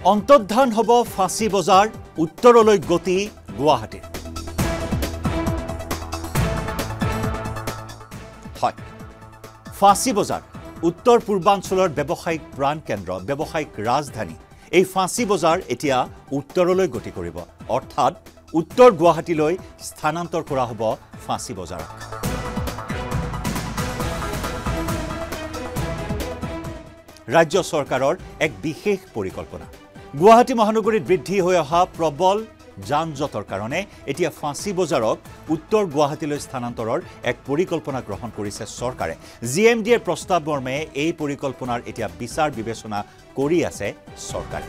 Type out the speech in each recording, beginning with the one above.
অন্তৰ্ধান হ'ব ফাঁচী বজাৰ উত্তৰলৈ গতি গুৱাহাটীৰ হয় ফাঁচী বজাৰ উত্তৰ পূৰ্বাঞ্চলৰ ব্যৱসায়িক প্ৰাণ কেন্দ্ৰ ব্যৱসায়িক ৰাজধানী এই ফাঁচী বজাৰ এতিয়া উত্তৰলৈ গতি কৰিব অৰ্থাৎ উত্তৰ গুৱাহাটীলৈ স্থানান্তৰ কৰা হ'ব ফাঁচী বজাৰক ৰাজ্য চৰকাৰৰ এক বিশেষ পৰিকল্পনা গুৱাহাটী মহানগৰীত বৃদ্ধি হৈ অহা প্ৰবল যান-জঁটৰ কাৰণে এতিয়া ফাঁচী বজাৰক উত্তৰ গুৱাহাটীলৈ স্থানান্তৰৰ এক পৰিকল্পনা গ্ৰহণ কৰিছে চৰকাৰে জিএমডিৰ প্ৰস্তাৱ মৰ্মে এই পৰিকল্পনাৰ এতিয়া বিচাৰ বিবেচনা কৰি আছে চৰকাৰে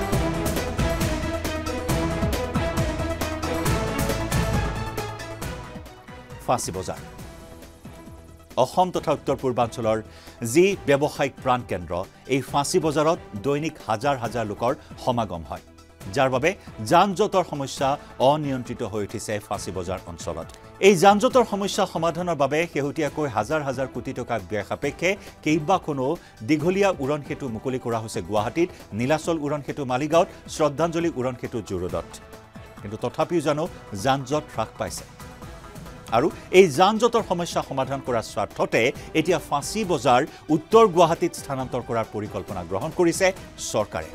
ফাঁচী বজাৰ অসম তথা উত্তৰ পূৰ্বাঞ্চলৰ যি ব্যৱসায়িক প্ৰাণ কেন্দ্ৰ এই ফাঁচী বজাৰত দৈনিক হাজাৰ হাজাৰ লোকৰ সমাগম হয় যাৰ বাবে যান-জঁটৰ সমস্যা অনিয়ন্ত্ৰিত হৈ উঠিছে ফাঁচী বজাৰ অঞ্চলত এই যান-জঁটৰ সমস্যা সমাধানৰ বাবে শেহতীয়াকৈ হাজাৰ হাজাৰ কোটি টকা ব্যয় সাপেক্ষে কেইবাখনো দীঘলীয়া উৰণ সেতু মুকলি কৰা হৈছে গুৱাহাটীত নীলাচল উৰণ সেতু মালিগাঁৱত শ্ৰদ্ধাঞ্জলি উৰণ সেতু জোৰডত কিন্তু তথাপিও জানো যান-জঁট হ্ৰাস পাইছে আৰু এই যান-জঁটৰ সমস্যা সমাধান কৰাৰ স্বাৰ্থতে এতিয়া ফাঁচী বজাৰ উত্তৰ গুৱাহাটীত স্থানান্তৰ কৰাৰ পৰিকল্পনা গ্ৰহণ কৰিছে চৰকাৰে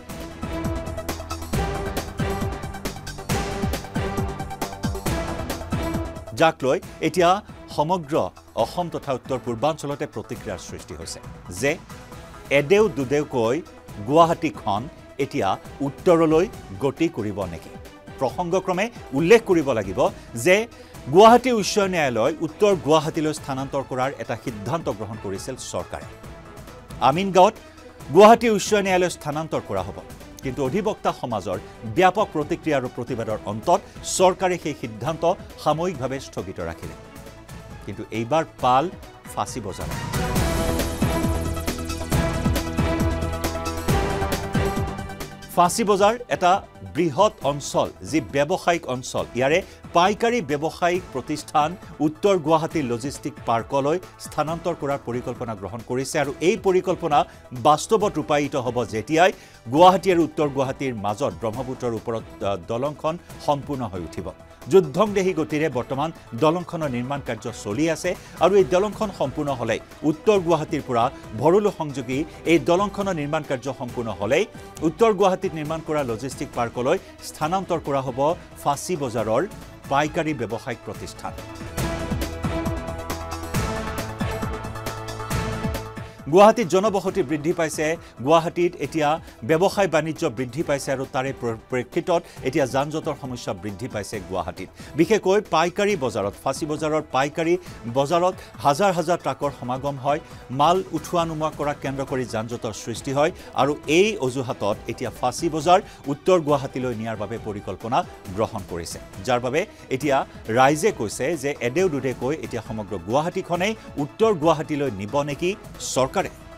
যাক লৈ এতিয়া সমগ্ৰ অসম তথা উত্তৰ পূৰ্বাঞ্চলতে প্ৰতিক্ৰিয়াৰ সৃষ্টি হৈছে যে এদেউ দুদেউকৈ গুৱাহাটীখন এতিয়া উত্তৰলৈ গতি কৰিব নেকি প্ৰসংগক্ৰমে উল্লেখ কৰিব লাগিব যে গুৱাহাটী উচ্চ ন্যায়ালয় উত্তৰ গুৱাহাটীলৈ স্থানান্তৰ কৰাৰ এটা সিদ্ধান্ত গ্ৰহণ কৰিছিল চৰকাৰে আমিনগাঁৱত গুৱাহাটী উচ্চ ন্যায়ালয় স্থানান্তৰ কৰা হ'ব কিন্তু অধিবক্তা সমাজৰ ব্যাপক প্ৰতিক্ৰিয়া আৰু প্ৰতিবাদৰ অন্তত চৰকাৰে সেই সিদ্ধান্ত সাময়িকভাৱে স্থগিত ৰাখিলে কিন্তু এইবাৰ পাল ফাঁচী বজাৰ ফাঁচী বজাৰ এটা বৃহৎ অঞ্চল যি ব্যৱসায়িক অঞ্চল ইয়াৰে পাইকাৰী ব্যৱসায়িক প্ৰতিষ্ঠান উত্তৰ গুৱাহাটী লজিষ্টিক পাৰ্কলৈ স্থানান্তৰ কৰাৰ পৰিকল্পনা গ্ৰহণ কৰিছে আৰু এই পৰিকল্পনা বাস্তৱত ৰূপায়িত হ'ব যেতিয়াই গুৱাহাটী আৰু উত্তৰ গুৱাহাটীৰ মাজত ব্ৰহ্মপুত্ৰৰ ওপৰত দলংখন সম্পূৰ্ণ হৈ উঠিব যুদ্ধংদেহী গতিৰে বৰ্তমান দলংখনৰ নিৰ্মাণ কাৰ্য চলি আছে আৰু এই দলংখন সম্পূৰ্ণ হ'লে উত্তৰ গুৱাহাটীৰ পৰা ভৰলু সংযোগী এই দলংখনৰ নিৰ্মাণ কাৰ্য সম্পূৰ্ণ হ'লে উত্তৰ গুৱাহাটীত নিৰ্মাণ কৰা লজিষ্টিক পাৰ্কলৈ স্থানান্তৰ কৰা হ'ব ফাঁচী বজাৰৰ পাইকাৰী ব্যৱসায়িক প্ৰতিষ্ঠান গুৱাহাটীত জনবসতি বৃদ্ধি পাইছে গুৱাহাটীত এতিয়া ব্যৱসায় বাণিজ্য বৃদ্ধি পাইছে আৰু তাৰে প্ৰেক্ষিতত এতিয়া যান-জঁটৰ সমস্যা বৃদ্ধি পাইছে গুৱাহাটীত বিশেষকৈ পাইকাৰী বজাৰত ফাঁচী বজাৰৰ পাইকাৰী বজাৰত হাজাৰ হাজাৰ ট্ৰাকৰ সমাগম হয় মাল উঠোৱা নোমোৱা কৰা কেন্দ্ৰ কৰি যান-জঁটৰ সৃষ্টি হয় আৰু এই অজুহাতত এতিয়া ফাঁচী বজাৰ উত্তৰ গুৱাহাটীলৈ নিয়াৰ বাবে পৰিকল্পনা গ্ৰহণ কৰিছে যাৰ বাবে এতিয়া ৰাইজে কৈছে যে এদেউ দুদেকৈ এতিয়া সমগ্ৰ গুৱাহাটীখনেই উত্তৰ গুৱাহাটীলৈ নিব নেকি চৰকাৰে